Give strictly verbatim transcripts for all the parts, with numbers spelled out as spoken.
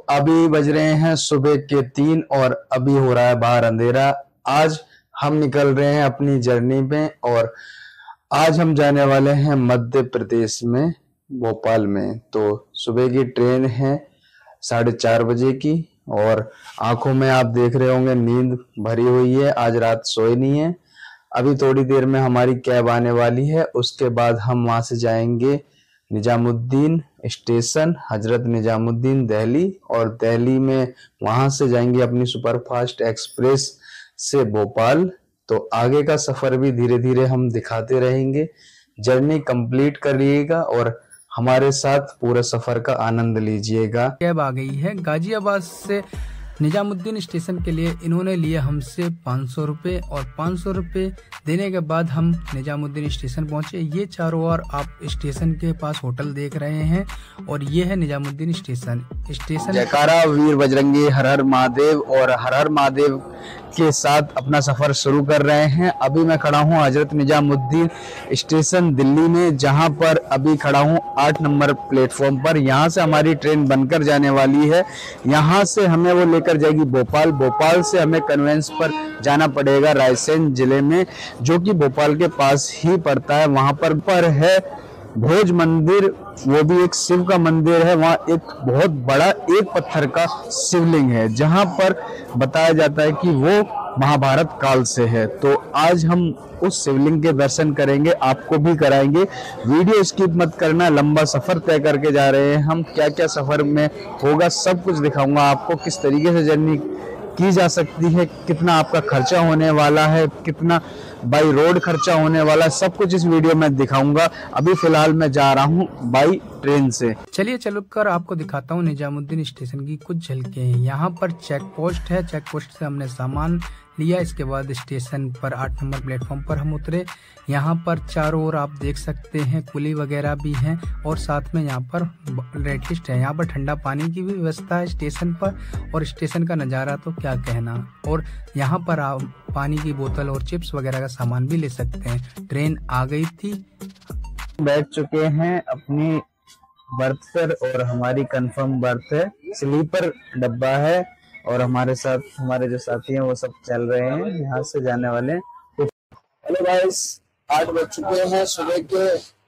अभी बज रहे हैं सुबह के तीन और अभी हो रहा है बाहर अंधेरा। आज हम निकल रहे हैं अपनी जर्नी पे और आज हम जाने वाले हैं मध्य प्रदेश में, भोपाल में। तो सुबह की ट्रेन है साढ़े चार बजे की और आंखों में आप देख रहे होंगे नींद भरी हुई है। आज रात सोए नहीं है। अभी थोड़ी देर में हमारी कैब आने वाली है, उसके बाद हम वहां से जाएंगे निजामुद्दीन स्टेशन, हजरत निजामुद्दीन दिल्ली, और दिल्ली में वहां से जाएंगे अपनी सुपरफास्ट एक्सप्रेस से भोपाल। तो आगे का सफर भी धीरे धीरे हम दिखाते रहेंगे। जर्नी कंप्लीट करिएगा और हमारे साथ पूरे सफर का आनंद लीजिएगा। कैब आ गई है गाजियाबाद से निजामुद्दीन स्टेशन के लिए। इन्होंने लिए हमसे पाँच सौ रुपये और पाँच सौ रुपये देने के बाद हम निजामुद्दीन स्टेशन पहुंचे। ये चारों ओर आप स्टेशन के पास होटल देख रहे हैं और ये है निजामुद्दीन स्टेशन। स्टेशन जयकारा वीर बजरंगी, हर हर महादेव। और हर हर महादेव के साथ अपना सफर शुरू कर रहे हैं। अभी मैं खड़ा हूँ हजरत निजामुद्दीन स्टेशन दिल्ली में, जहां पर अभी खड़ा हूँ आठ नंबर प्लेटफॉर्म पर। यहाँ से हमारी ट्रेन बनकर जाने वाली है। यहाँ से हमें वो लेकर जाएगी भोपाल। भोपाल से हमें कन्वेंस पर जाना पड़ेगा रायसेन जिले में, जो कि भोपाल के पास ही पड़ता है। वहां पर पर है भोज मंदिर, वो भी एक शिव का मंदिर है। वहाँ एक बहुत बड़ा एक पत्थर का शिवलिंग है, जहाँ पर बताया जाता है कि वो महाभारत काल से है। तो आज हम उस शिवलिंग के दर्शन करेंगे, आपको भी कराएंगे। वीडियो स्किप मत करना, लंबा सफर तय करके जा रहे हैं हम। क्या क्या सफर में होगा सब कुछ दिखाऊंगा आपको, किस तरीके से जर्नी की जा सकती है, कितना आपका खर्चा होने वाला है, कितना बाई रोड खर्चा होने वाला है, सब कुछ इस वीडियो में दिखाऊंगा। अभी फिलहाल मैं जा रहा हूँ बाई ट्रेन से। चलिए चलकर आपको दिखाता हूँ निजामुद्दीन स्टेशन की कुछ झलकें। यहाँ पर चेक पोस्ट है, चेक पोस्ट से हमने सामान लिया। इसके बाद स्टेशन पर आठ नंबर प्लेटफॉर्म पर हम उतरे। यहाँ पर चारों ओर आप देख सकते हैं कुली वगैरह भी हैं और साथ में यहाँ पर रेड लिस्ट है। यहाँ पर ठंडा पानी की भी व्यवस्था है स्टेशन पर, और स्टेशन का नज़ारा तो क्या कहना। और यहाँ पर आप पानी की बोतल और चिप्स वगैरह का सामान भी ले सकते हैं। ट्रेन आ गई थी, बैठ चुके हैं अपनी बर्थ पर और हमारी कंफर्म बर्थ है, स्लीपर डब्बा है। और हमारे साथ हमारे जो साथी हैं वो सब चल रहे हैं, यहाँ से जाने वाले। हेलो गाइस, आठ बज चुके हैं सुबह के।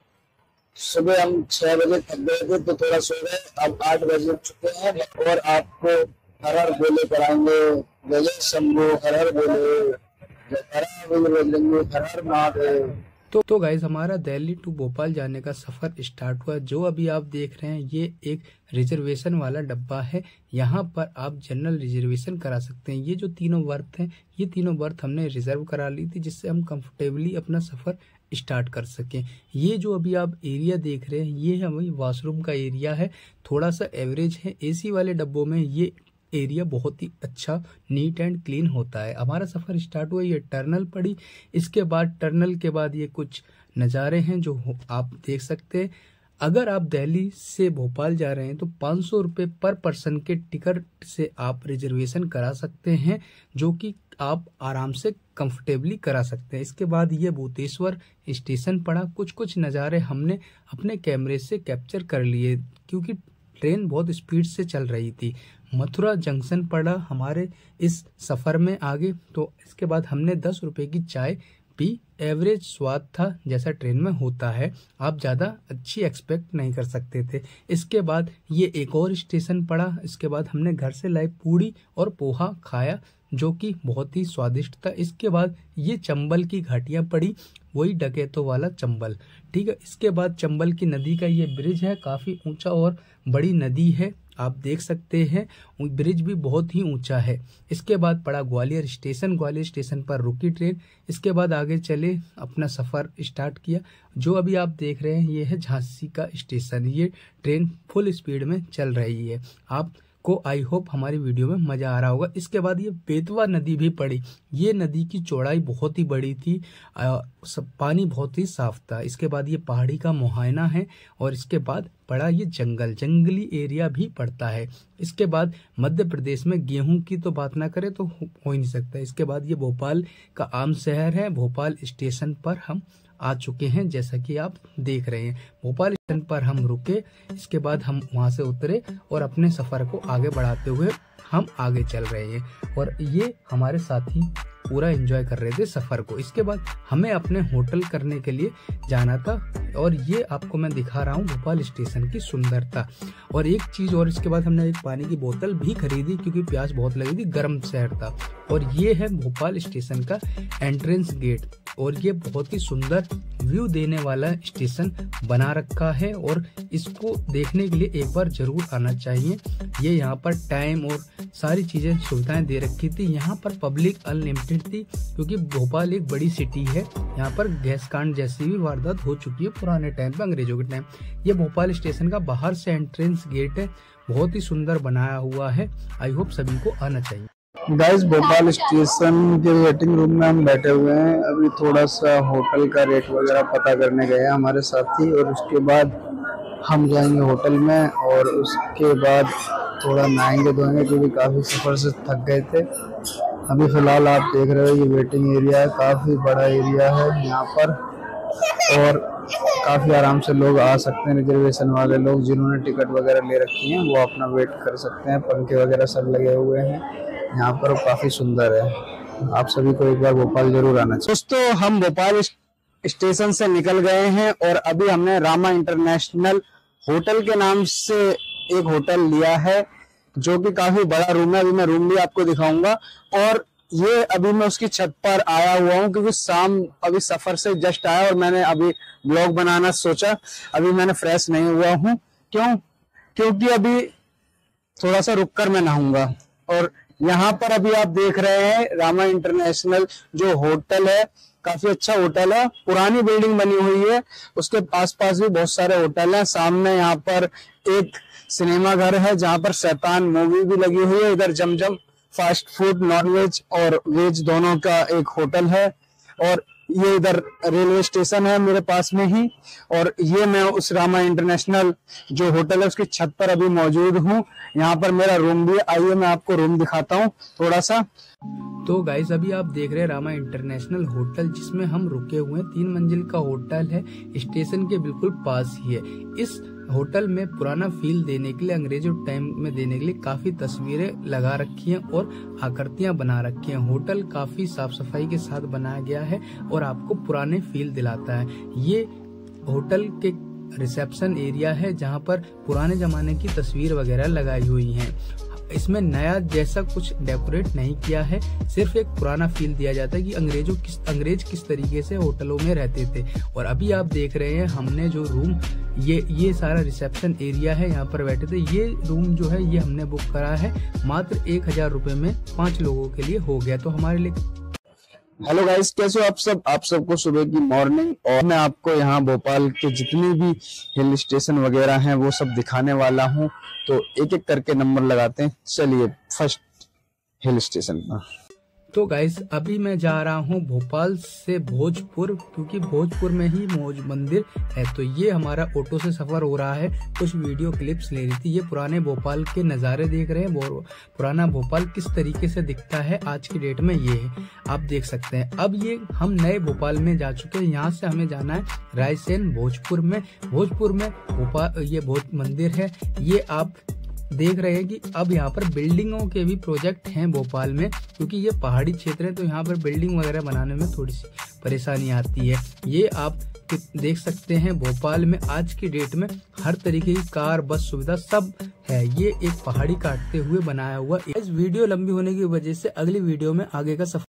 सुबह हम छह बजे थक गए थे तो थोड़ा सो गए। अब आठ बजे चुके हैं और आपको हर हर बोले कराएंगे। जय शंभू, हर हर बोले, जयकारा वीर बजरंगी, हर हर महादेव। तो तो गाइज हमारा दिल्ली टू भोपाल जाने का सफर स्टार्ट हुआ। जो अभी आप देख रहे हैं ये एक रिजर्वेशन वाला डब्बा है। यहाँ पर आप जनरल रिजर्वेशन करा सकते हैं। ये जो तीनों बर्थ हैं, ये तीनों बर्थ हमने रिजर्व करा ली थी, जिससे हम कंफर्टेबली अपना सफर स्टार्ट कर सकें। ये जो अभी आप एरिया देख रहे हैं ये हमारी वॉशरूम का एरिया है। थोड़ा सा एवरेज है। एसी वाले डब्बों में ये एरिया बहुत ही अच्छा नीट एंड क्लीन होता है। हमारा सफ़र स्टार्ट हुआ, ये टर्नल पड़ी। इसके बाद टर्नल के बाद ये कुछ नज़ारे हैं जो आप देख सकते हैं। अगर आप दिल्ली से भोपाल जा रहे हैं तो पाँच सौ रुपये पर पर्सन के टिकट से आप रिजर्वेशन करा सकते हैं, जो कि आप आराम से कंफर्टेबली करा सकते हैं। इसके बाद ये भूतेश्वर स्टेशन पड़ा। कुछ कुछ नज़ारे हमने अपने कैमरे से कैप्चर कर लिए क्योंकि ट्रेन बहुत स्पीड से चल रही थी। मथुरा जंक्शन पड़ा हमारे इस सफ़र में आगे। तो इसके बाद हमने दस रुपए की चाय पी। एवरेज स्वाद था जैसा ट्रेन में होता है, आप ज़्यादा अच्छी एक्सपेक्ट नहीं कर सकते थे। इसके बाद ये एक और स्टेशन पड़ा। इसके बाद हमने घर से लाई पूड़ी और पोहा खाया, जो कि बहुत ही स्वादिष्ट था। इसके बाद ये चंबल की घाटियाँ पड़ी, वही डकैतों वाला चंबल, ठीक है। इसके बाद चंबल की नदी का ये ब्रिज है, काफ़ी ऊंचा और बड़ी नदी है, आप देख सकते हैं। ब्रिज भी बहुत ही ऊंचा है। इसके बाद पड़ा ग्वालियर स्टेशन। ग्वालियर स्टेशन पर रुकी ट्रेन। इसके बाद आगे चले, अपना सफ़र स्टार्ट किया। जो अभी आप देख रहे हैं ये है झांसी का स्टेशन। ये ट्रेन फुल स्पीड में चल रही है। आप को आई होप हमारी वीडियो में मज़ा आ रहा होगा। इसके बाद ये बेतवा नदी भी पड़ी। ये नदी की चौड़ाई बहुत ही बड़ी थी, आ, सब पानी बहुत ही साफ था। इसके बाद ये पहाड़ी का मुहायना है और इसके बाद पड़ा ये जंगल, जंगली एरिया भी पड़ता है। इसके बाद मध्य प्रदेश में गेहूं की तो बात ना करें तो हो ही नहीं सकता। इसके बाद ये भोपाल का आम शहर है। भोपाल स्टेशन पर हम आ चुके हैं, जैसा कि आप देख रहे हैं। भोपाल स्टेशन पर हम रुके, इसके बाद हम वहां से उतरे और अपने सफर को आगे बढ़ाते हुए हम आगे चल रहे हैं। और ये हमारे साथी पूरा एंजॉय कर रहे थे सफर को। इसके बाद हमें अपने होटल करने के लिए जाना था और ये आपको मैं दिखा रहा हूँ भोपाल स्टेशन की सुंदरता। और एक चीज और, इसके बाद हमने एक पानी की बोतल भी खरीदी क्योंकि प्यास बहुत लगी थी, गर्म शहर था। और ये है भोपाल स्टेशन का एंट्रेंस गेट और ये बहुत ही सुंदर व्यू देने वाला स्टेशन बना रखा है और इसको देखने के लिए एक बार जरूर आना चाहिए। ये यहाँ पर टाइम और सारी चीजें सुविधाएं दे रखी थी। यहाँ पर पब्लिक अनलिमिटेड थी क्योंकि भोपाल एक बड़ी सिटी है। यहाँ पर गैस कांड जैसी भी वारदात हो चुकी है पुराने टाइम पे, अंग्रेजों के टाइम। ये भोपाल स्टेशन का बाहर से एंट्रेंस गेट है, बहुत ही सुंदर बनाया हुआ है। आई होप सभी को आना चाहिए। गाइस, भोपाल स्टेशन के वेटिंग रूम में हम बैठे हुए हैं। अभी थोड़ा सा होटल का रेट वगैरह पता करने गए हैं हमारे साथी, और उसके बाद हम जाएंगे होटल में और उसके बाद थोड़ा नहाएंगे धोएंगे क्योंकि काफ़ी सफ़र से थक गए थे। अभी फ़िलहाल आप देख रहे हो ये वेटिंग एरिया है, काफ़ी बड़ा एरिया है यहाँ पर और काफ़ी आराम से लोग आ सकते हैं। रिजर्वेशन वाले लोग जिन्होंने टिकट वगैरह ले रखी हैं वो अपना वेट कर सकते हैं। पंखे वगैरह सब लगे हुए हैं यहाँ पर, काफ़ी सुंदर है। आप सभी को एक बार भोपाल जरूर आना चाहिए। दोस्तों, हम भोपाल स्टेशन से निकल गए हैं और अभी हमने रामा इंटरनेशनल होटल के नाम से एक होटल लिया है जो कि काफी बड़ा रूम है। अभी मैं रूम भी आपको दिखाऊंगा और ये अभी मैं उसकी छत पर आया हुआ हूँ क्योंकि शाम अभी सफर से जस्ट आया और मैंने अभी ब्लॉग बनाना सोचा। अभी मैंने फ्रेश नहीं हुआ हूँ, क्यों? क्योंकि अभी थोड़ा सा रुक कर मैं नहाऊंगा। और यहाँ पर अभी आप देख रहे हैं रामा इंटरनेशनल जो होटल है, काफी अच्छा होटल है, पुरानी बिल्डिंग बनी हुई है। उसके आसपास भी बहुत सारे होटल हैं। सामने यहाँ पर एक सिनेमा घर है जहाँ पर शैतान मूवी भी लगी हुई है। इधर जमजम फास्ट फूड नॉनवेज और वेज दोनों का एक होटल है। और ये इधर रेलवे स्टेशन है मेरे पास में ही। और ये मैं उस रामा इंटरनेशनल जो होटल है उसकी छत पर अभी मौजूद हूँ। यहाँ पर मेरा रूम भी, आइए मैं आपको रूम दिखाता हूँ थोड़ा सा। तो गाइस, अभी आप देख रहे हैं रामा इंटरनेशनल होटल जिसमें हम रुके हुए हैं। तीन मंजिल का होटल है, स्टेशन के बिल्कुल पास ही है। इस होटल में पुराना फील देने के लिए, अंग्रेजों टाइम में देने के लिए काफी तस्वीरें लगा रखी हैं और आकृतियां बना रखी हैं। होटल काफी साफ सफाई के साथ बनाया गया है और आपको पुराने फील दिलाता है। ये होटल के रिसेप्शन एरिया है जहां पर पुराने जमाने की तस्वीर वगैरह लगाई हुई हैं। इसमें नया जैसा कुछ डेकोरेट नहीं किया है, सिर्फ एक पुराना फील दिया जाता है कि अंग्रेजों किस अंग्रेज किस तरीके से होटलों में रहते थे। और अभी आप देख रहे हैं हमने जो रूम, ये ये सारा रिसेप्शन एरिया है, यहाँ पर बैठे थे। ये रूम जो है ये हमने बुक करा है मात्र एक हजार रुपए में, पांच लोगों के लिए हो गया। तो हमारे लिए हेलो गाइस, कैसे हो आप सब? आप सबको सुबह की मॉर्निंग। और मैं आपको यहाँ भोपाल के जितने भी हिल स्टेशन वगैरह हैं वो सब दिखाने वाला हूँ। तो एक एक करके नंबर लगाते हैं। चलिए फर्स्ट हिल स्टेशन पर। तो गाइस, अभी मैं जा रहा हूँ भोपाल से भोजपुर, क्योंकि भोजपुर में ही मौज मंदिर है। तो ये हमारा ऑटो से सफर हो रहा है, कुछ वीडियो क्लिप्स ले रही थी। ये पुराने भोपाल के नज़ारे देख रहे हैं, पुराना भोपाल किस तरीके से दिखता है आज की डेट में, ये है आप देख सकते हैं। अब ये हम नए भोपाल में जा चुके हैं। यहाँ से हमें जाना है रायसेन भोजपुर में। भोजपुर में भोपाल ये भोज मंदिर है। ये आप देख रहे हैं कि अब यहाँ पर बिल्डिंगों के भी प्रोजेक्ट हैं भोपाल में, क्योंकि ये पहाड़ी क्षेत्र है तो यहाँ पर बिल्डिंग वगैरह बनाने में थोड़ी सी परेशानी आती है। ये आप देख सकते हैं भोपाल में आज की डेट में हर तरीके की कार बस सुविधा सब है। ये एक पहाड़ी काटते हुए बनाया हुआ। इस वीडियो लंबी होने की वजह से अगली वीडियो में आगे का सफर